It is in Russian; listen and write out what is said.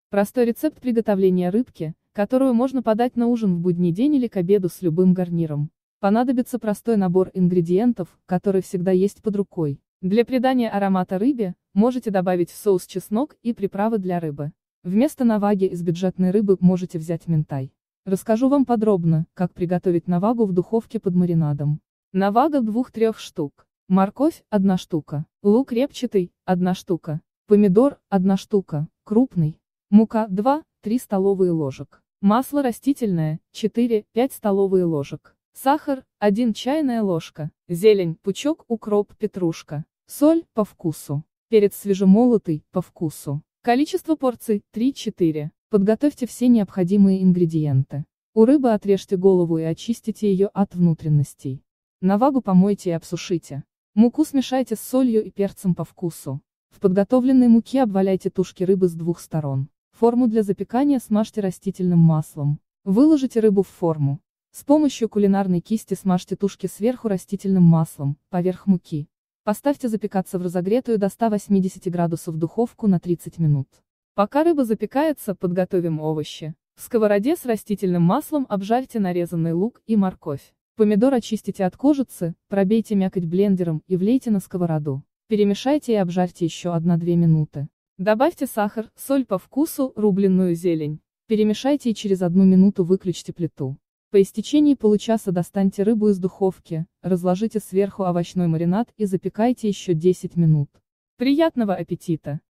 Простой рецепт приготовления рыбки, которую можно подать на ужин в будний день или к обеду с любым гарниром. Понадобится простой набор ингредиентов, который всегда есть под рукой. Для придания аромата рыбе, можете добавить в соус чеснок и приправы для рыбы. Вместо наваги из бюджетной рыбы можете взять минтай. Расскажу вам подробно, как приготовить навагу в духовке под маринадом. Навага 2-3 штук. Морковь – 1 штука. Лук репчатый – 1 штука. Помидор – 1 штука, крупный. Мука – 2-3 столовые ложек. Масло растительное – 4-5 столовые ложек. Сахар – 1 чайная ложка. Зелень, пучок, укроп, петрушка. Соль – по вкусу. Перец свежемолотый – по вкусу. Количество порций – 3-4. Подготовьте все необходимые ингредиенты. У рыбы отрежьте голову и очистите ее от внутренностей. Навагу помойте и обсушите. Муку смешайте с солью и перцем по вкусу. В подготовленной муке обваляйте тушки рыбы с 2 сторон. Форму для запекания смажьте растительным маслом. Выложите рыбу в форму. С помощью кулинарной кисти смажьте тушки сверху растительным маслом, поверх муки. Поставьте запекаться в разогретую до 180 градусов духовку на 30 минут. Пока рыба запекается, подготовим овощи. В сковороде с растительным маслом обжарьте нарезанный лук и морковь. Помидор очистите от кожицы, пробейте мякоть блендером и влейте на сковороду. Перемешайте и обжарьте еще 1-2 минуты. Добавьте сахар, соль по вкусу, рубленную зелень. Перемешайте и через 1 минуту выключите плиту. По истечении получаса достаньте рыбу из духовки, разложите сверху овощной маринад и запекайте еще 10 минут. Приятного аппетита!